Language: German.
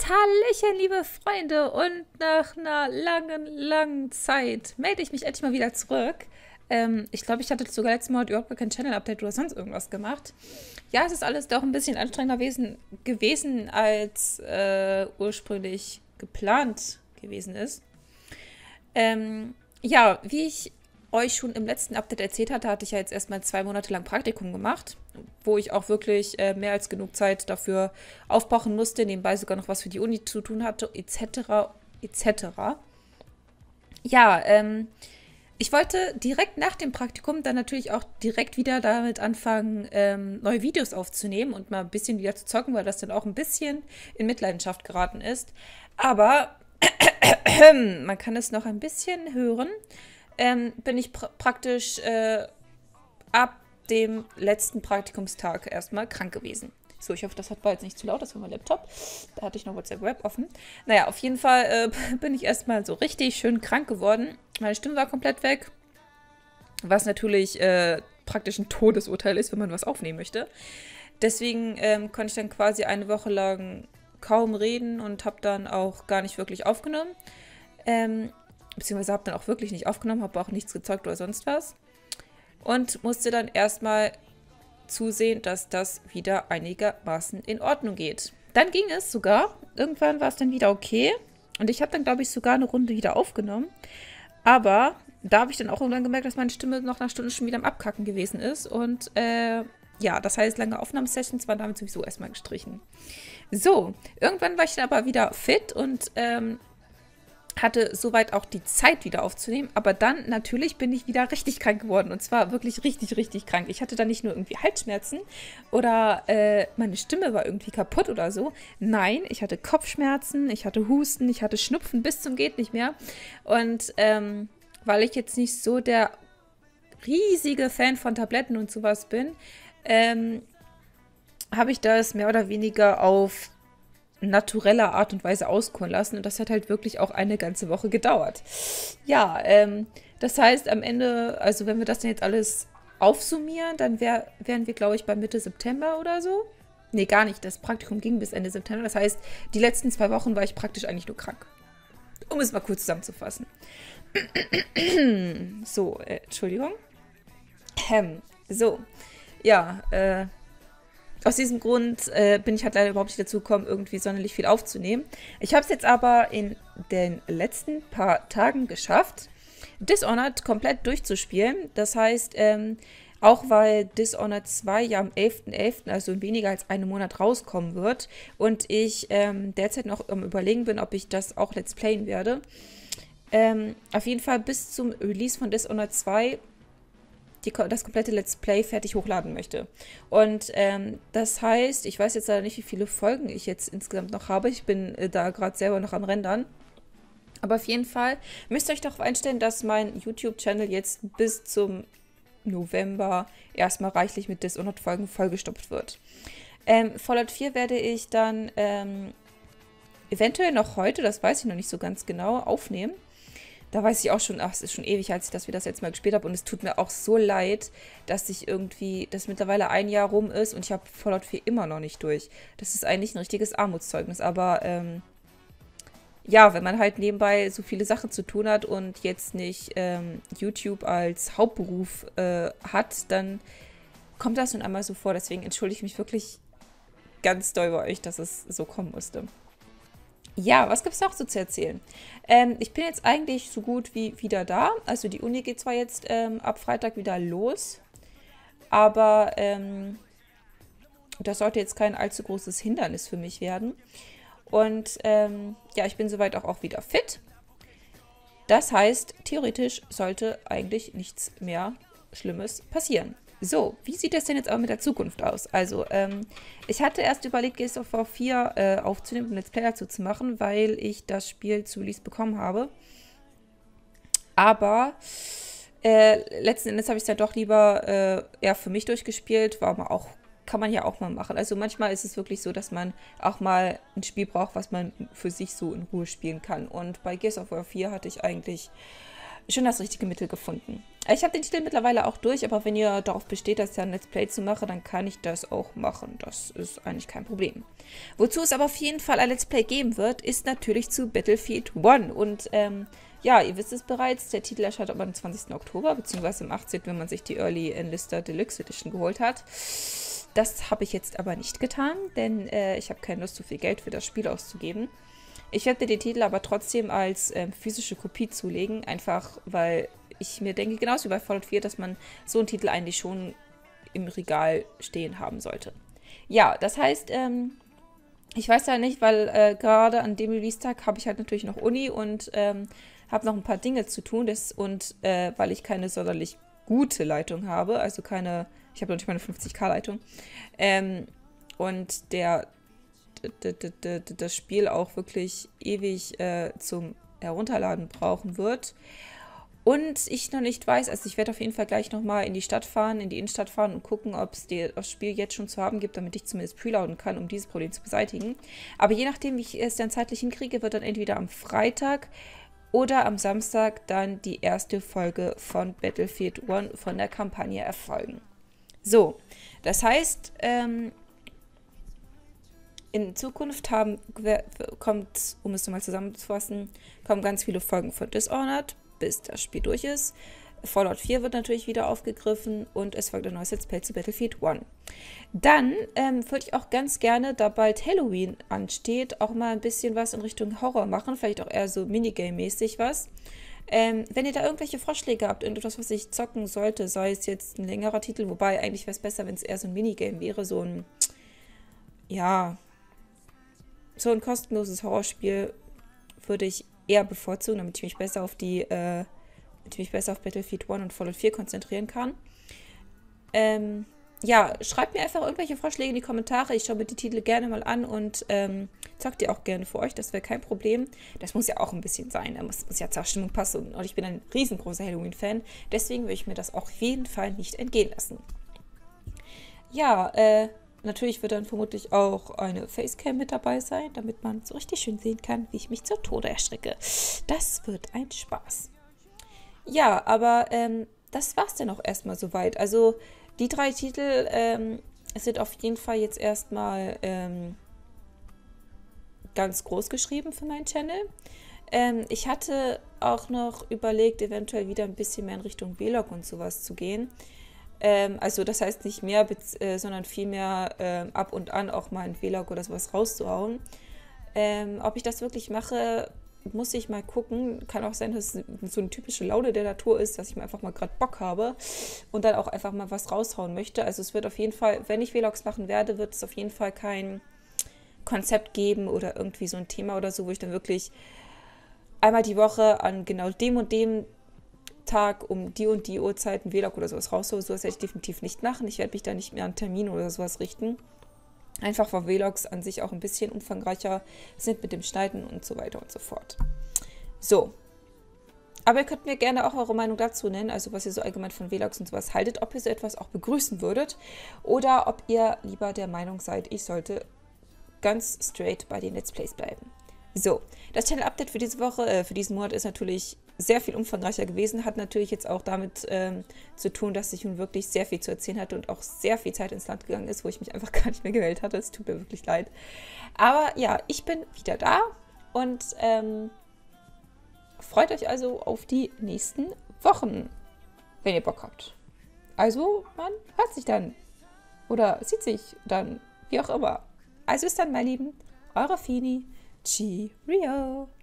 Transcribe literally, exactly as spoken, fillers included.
Und Hallöchen, liebe Freunde. Und nach einer langen, langen Zeit melde ich mich endlich mal wieder zurück. Ähm, ich glaube, ich hatte sogar letztes Mal überhaupt gar kein Channel-Update oder sonst irgendwas gemacht. Ja, es ist alles doch ein bisschen anstrengender gewesen, gewesen als äh, ursprünglich geplant gewesen ist. Ähm, ja, wie ich euch schon im letzten Update erzählt hatte, hatte ich ja jetzt erstmal zwei Monate lang Praktikum gemacht, wo ich auch wirklich äh, mehr als genug Zeit dafür aufbrauchen musste, nebenbei sogar noch was für die Uni zu tun hatte, et cetera et cetera. Ja, ähm, ich wollte direkt nach dem Praktikum dann natürlich auch direkt wieder damit anfangen, ähm, neue Videos aufzunehmen und mal ein bisschen wieder zu zocken, weil das dann auch ein bisschen in Mitleidenschaft geraten ist. Aber man kann es noch ein bisschen hören. Ähm, bin ich pr praktisch äh, ab dem letzten Praktikumstag erstmal krank gewesen. So, ich hoffe, das war jetzt nicht zu laut, das war mein Laptop. Da hatte ich noch WhatsApp Web offen. Naja, auf jeden Fall äh, bin ich erstmal so richtig schön krank geworden. Meine Stimme war komplett weg, was natürlich äh, praktisch ein Todesurteil ist, wenn man was aufnehmen möchte. Deswegen ähm, konnte ich dann quasi eine Woche lang kaum reden und habe dann auch gar nicht wirklich aufgenommen. Ähm, beziehungsweise habe dann auch wirklich nicht aufgenommen, habe auch nichts gezeugt oder sonst was. Und musste dann erstmal zusehen, dass das wieder einigermaßen in Ordnung geht. Dann ging es sogar. Irgendwann war es dann wieder okay. Und ich habe dann, glaube ich, sogar eine Runde wieder aufgenommen. Aber da habe ich dann auch irgendwann gemerkt, dass meine Stimme noch nach Stunden schon wieder am Abkacken gewesen ist. Und äh, ja, das heißt, lange Aufnahmesessions waren damit sowieso erstmal gestrichen. So, irgendwann war ich dann aber wieder fit und ähm, hatte soweit auch die Zeit wieder aufzunehmen, aber dann natürlich bin ich wieder richtig krank geworden und zwar wirklich richtig, richtig krank. Ich hatte dann nicht nur irgendwie Halsschmerzen oder äh, meine Stimme war irgendwie kaputt oder so. Nein, ich hatte Kopfschmerzen, ich hatte Husten, ich hatte Schnupfen bis zum geht nicht mehr und ähm, weil ich jetzt nicht so der riesige Fan von Tabletten und sowas bin, ähm, habe ich das mehr oder weniger auf naturelle Art und Weise auskuren lassen. Und das hat halt wirklich auch eine ganze Woche gedauert. Ja, ähm, das heißt, am Ende, also wenn wir das denn jetzt alles aufsummieren, dann wär, wären wir, glaube ich, bei Mitte September oder so. Nee, gar nicht. Das Praktikum ging bis Ende September. Das heißt, die letzten zwei Wochen war ich praktisch eigentlich nur krank. Um es mal kurz zusammenzufassen. So, äh, Entschuldigung. Ähm, so, ja, äh, aus diesem Grund äh, bin ich halt leider überhaupt nicht dazu gekommen, irgendwie sonderlich viel aufzunehmen. Ich habe es jetzt aber in den letzten paar Tagen geschafft, Dishonored komplett durchzuspielen. Das heißt, ähm, auch weil Dishonored zwei ja am elften elften, also in weniger als einem Monat rauskommen wird und ich ähm, derzeit noch am Überlegen bin, ob ich das auch Let's Playen werde. Ähm, auf jeden Fall bis zum Release von Dishonored zwei Die, das komplette Let's Play fertig hochladen möchte. Und ähm, das heißt, ich weiß jetzt leider nicht, wie viele Folgen ich jetzt insgesamt noch habe. Ich bin äh, da gerade selber noch am Rendern. Aber auf jeden Fall müsst ihr euch darauf einstellen, dass mein YouTube-Channel jetzt bis zum November erstmal reichlich mit Dishonored-Folgen vollgestopft wird. Ähm, Fallout vier werde ich dann ähm, eventuell noch heute, das weiß ich noch nicht so ganz genau, aufnehmen. Da weiß ich auch schon, ach, es ist schon ewig, als ich das, wir das jetzt mal gespielt habe. Und es tut mir auch so leid, dass ich irgendwie, dass mittlerweile ein Jahr rum ist und ich habe Fallout vier immer noch nicht durch. Das ist eigentlich ein richtiges Armutszeugnis. Aber ähm, ja, wenn man halt nebenbei so viele Sachen zu tun hat und jetzt nicht ähm, YouTube als Hauptberuf äh, hat, dann kommt das nun einmal so vor. Deswegen entschuldige ich mich wirklich ganz doll bei euch, dass es so kommen musste. Ja, was gibt es noch so zu erzählen? Ähm, ich bin jetzt eigentlich so gut wie wieder da. Also die Uni geht zwar jetzt ähm, ab Freitag wieder los, aber ähm, das sollte jetzt kein allzu großes Hindernis für mich werden. Und ähm, ja, ich bin soweit auch, auch wieder fit. Das heißt, theoretisch sollte eigentlich nichts mehr Schlimmes passieren. So, wie sieht das denn jetzt aber mit der Zukunft aus? Also, ähm, ich hatte erst überlegt, Gears of War vier äh, aufzunehmen und Let's Play dazu zu machen, weil ich das Spiel zu Release bekommen habe. Aber äh, letzten Endes habe ich es dann doch lieber äh, eher für mich durchgespielt. War mal auch, kann man ja auch mal machen. Also manchmal ist es wirklich so, dass man auch mal ein Spiel braucht, was man für sich so in Ruhe spielen kann. Und bei Gears of War vier hatte ich eigentlich schon das richtige Mittel gefunden. Ich habe den Titel mittlerweile auch durch, aber wenn ihr darauf besteht, dass ich ein Let's Play zu mache, dann kann ich das auch machen. Das ist eigentlich kein Problem. Wozu es aber auf jeden Fall ein Let's Play geben wird, ist natürlich zu Battlefield One. Und ähm, ja, ihr wisst es bereits, der Titel erscheint am zwanzigsten Oktober, beziehungsweise am achtzehnten, wenn man sich die Early Enlister Deluxe Edition geholt hat. Das habe ich jetzt aber nicht getan, denn äh, ich habe keine Lust, so viel Geld für das Spiel auszugeben. Ich werde mir den Titel aber trotzdem als ähm, physische Kopie zulegen, einfach weil ich mir denke, genauso wie bei Fallout vier, dass man so einen Titel eigentlich schon im Regal stehen haben sollte. Ja, das heißt, ähm, ich weiß ja nicht, weil äh, gerade an dem Release-Tag habe ich halt natürlich noch Uni und ähm, habe noch ein paar Dinge zu tun. Das, und äh, weil ich keine sonderlich gute Leitung habe, also keine, ich habe noch nicht mal eine fünfzig K Leitung, ähm, und der das Spiel auch wirklich ewig äh, zum Herunterladen brauchen wird. Und ich noch nicht weiß, also ich werde auf jeden Fall gleich nochmal in die Stadt fahren, in die Innenstadt fahren und gucken, ob es das Spiel jetzt schon zu haben gibt, damit ich zumindest preloaden kann, um dieses Problem zu beseitigen. Aber je nachdem, wie ich es dann zeitlich hinkriege, wird dann entweder am Freitag oder am Samstag dann die erste Folge von Battlefield One von der Kampagne erfolgen. So, das heißt, ähm, in Zukunft haben, kommt, um es nochmal zusammenzufassen, kommen ganz viele Folgen von Dishonored, bis das Spiel durch ist. Fallout vier wird natürlich wieder aufgegriffen und es folgt ein neues Let's Play zu Battlefield One. Dann ähm, würde ich auch ganz gerne, da bald Halloween ansteht, auch mal ein bisschen was in Richtung Horror machen, vielleicht auch eher so Minigame-mäßig was. Ähm, wenn ihr da irgendwelche Vorschläge habt, irgendetwas, was ich zocken sollte, sei es jetzt ein längerer Titel, wobei eigentlich wäre es besser, wenn es eher so ein Minigame wäre, so ein, ja, so ein kostenloses Horrorspiel würde ich eher bevorzugen, damit ich mich besser auf die, äh, damit ich mich besser auf Battlefield One und Fallout vier konzentrieren kann. Ähm, ja, schreibt mir einfach irgendwelche Vorschläge in die Kommentare. Ich schaue mir die Titel gerne mal an und ähm, zockt die auch gerne für euch. Das wäre kein Problem. Das muss ja auch ein bisschen sein. Da muss, muss ja zur Stimmung passen. Und ich bin ein riesengroßer Halloween-Fan. Deswegen will ich mir das auf jeden Fall nicht entgehen lassen. Ja, äh, natürlich wird dann vermutlich auch eine Facecam mit dabei sein, damit man so richtig schön sehen kann, wie ich mich zu Tode erschrecke. Das wird ein Spaß. Ja, aber ähm, das war's dann auch erstmal soweit. Also die drei Titel ähm, sind auf jeden Fall jetzt erstmal ähm, ganz groß geschrieben für meinen Channel. Ähm, ich hatte auch noch überlegt, eventuell wieder ein bisschen mehr in Richtung Vlog und sowas zu gehen. Ähm, also das heißt nicht mehr, äh, sondern vielmehr äh, ab und an auch mal ein Vlog oder sowas rauszuhauen. Ähm, ob ich das wirklich mache, muss ich mal gucken. Kann auch sein, dass es so eine typische Laune der Natur ist, dass ich mir einfach mal gerade Bock habe und dann auch einfach mal was raushauen möchte. Also es wird auf jeden Fall, wenn ich Vlogs machen werde, wird es auf jeden Fall kein Konzept geben oder irgendwie so ein Thema oder so, wo ich dann wirklich einmal die Woche an genau dem und dem Tag um die und die Uhrzeit ein Vlog oder sowas raushole. Sowas werde ich definitiv nicht machen. Ich werde mich da nicht mehr an Termine oder sowas richten. Einfach weil Vlogs an sich auch ein bisschen umfangreicher sind mit dem Schneiden und so weiter und so fort. So. Aber ihr könnt mir gerne auch eure Meinung dazu nennen, also was ihr so allgemein von Vlogs und sowas haltet, ob ihr so etwas auch begrüßen würdet oder ob ihr lieber der Meinung seid, ich sollte ganz straight bei den Let's Plays bleiben. So, das Channel-Update für diese Woche, äh, für diesen Monat ist natürlich sehr viel umfangreicher gewesen, hat natürlich jetzt auch damit ähm, zu tun, dass ich nun wirklich sehr viel zu erzählen hatte und auch sehr viel Zeit ins Land gegangen ist, wo ich mich einfach gar nicht mehr gewählt hatte. Es tut mir wirklich leid. Aber ja, ich bin wieder da und ähm, freut euch also auf die nächsten Wochen, wenn ihr Bock habt. Also, man hört sich dann oder sieht sich dann, wie auch immer. Also bis dann, meine Lieben, eure Fini. Cheerio!